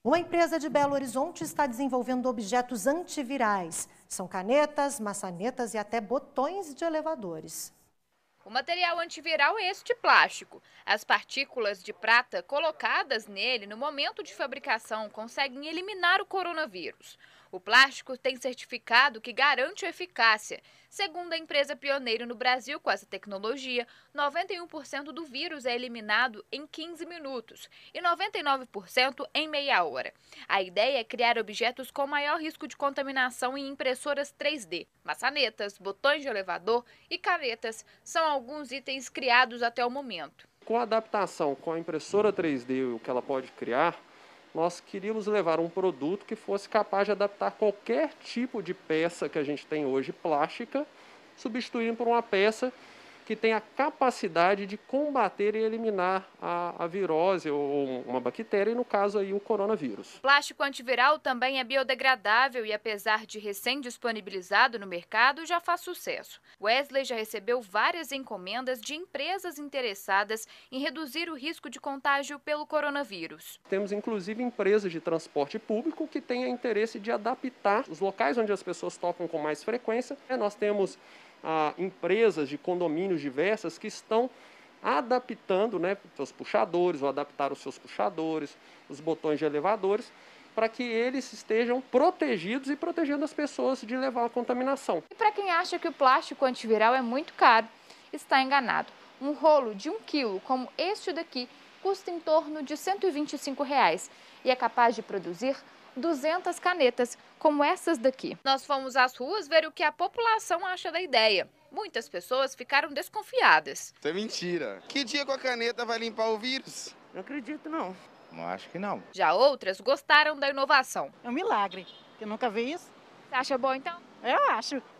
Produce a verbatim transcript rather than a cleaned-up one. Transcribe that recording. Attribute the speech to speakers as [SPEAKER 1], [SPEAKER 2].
[SPEAKER 1] Uma empresa de Belo Horizonte está desenvolvendo objetos antivirais. São canetas, maçanetas e até botões de elevadores.
[SPEAKER 2] O material antiviral é este plástico. As partículas de prata colocadas nele no momento de fabricação conseguem eliminar o coronavírus. O plástico tem certificado que garante a eficácia. Segundo a empresa pioneira no Brasil com essa tecnologia, noventa e um por cento do vírus é eliminado em quinze minutos e noventa e nove por cento em meia hora. A ideia é criar objetos com maior risco de contaminação em impressoras três D. Maçanetas, botões de elevador e canetas são alguns itens criados até o momento.
[SPEAKER 3] Com a adaptação com a impressora três D, o que ela pode criar, nós queríamos levar um produto que fosse capaz de adaptar qualquer tipo de peça que a gente tem hoje plástica, substituindo por uma peça que tem a capacidade de combater e eliminar a, a virose ou uma bactéria, e no caso aí o coronavírus.
[SPEAKER 2] O plástico antiviral também é biodegradável e, apesar de recém-disponibilizado no mercado, já faz sucesso. Wesley já recebeu várias encomendas de empresas interessadas em reduzir o risco de contágio pelo coronavírus.
[SPEAKER 3] Temos inclusive empresas de transporte público que têm interesse de adaptar os locais onde as pessoas tocam com mais frequência. Nós temos ah, empresas de condomínios diversas que estão adaptando, né, seus puxadores, ou adaptar os seus puxadores, os botões de elevadores, para que eles estejam protegidos e protegendo as pessoas de levar a contaminação.
[SPEAKER 2] E para quem acha que o plástico antiviral é muito caro, está enganado. Um rolo de um quilo, como este daqui, custa em torno de cento e vinte e cinco reais e é capaz de produzir duzentas canetas, como essas daqui. Nós fomos às ruas ver o que a população acha da ideia. Muitas pessoas ficaram desconfiadas.
[SPEAKER 4] Isso é mentira. Que dia com a caneta vai limpar o vírus?
[SPEAKER 5] Não acredito, não.
[SPEAKER 4] Não, acho que não.
[SPEAKER 2] Já outras gostaram da inovação.
[SPEAKER 5] É um milagre. Eu nunca vi isso.
[SPEAKER 2] Você acha bom, então?
[SPEAKER 5] Eu acho.